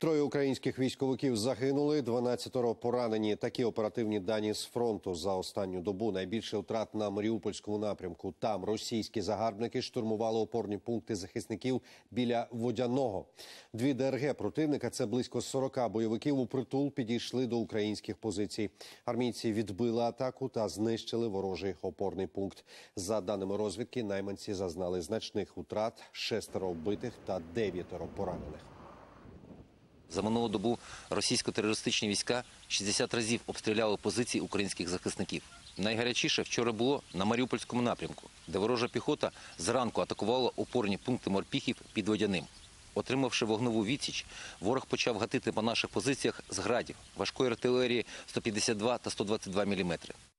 Троє українських військовиків загинули, 12 поранені. Такі оперативні дані з фронту за останню добу. Найбільше втрат на Маріупольському напрямку. Там російські загарбники штурмували опорні пункти захисників біля Водяного. Дві ДРГ противника, це близько 40 бойовиків, упритул підійшли до українських позицій. Армійці відбили атаку та знищили ворожий опорний пункт. За даними розвідки, найманці зазнали значних втрат – 6 вбитих та 9 поранених. За минулу добу російсько-терористичні війська 60 разів обстріляли позиції українських захисників. Найгарячіше вчора було на Маріупольському напрямку, де ворожа піхота зранку атакувала опорні пункти морпіхів під Водяним. Отримавши вогневу відсіч, ворог почав гатити по наших позиціях з градів, важкої артилерії 152 та 122 мм.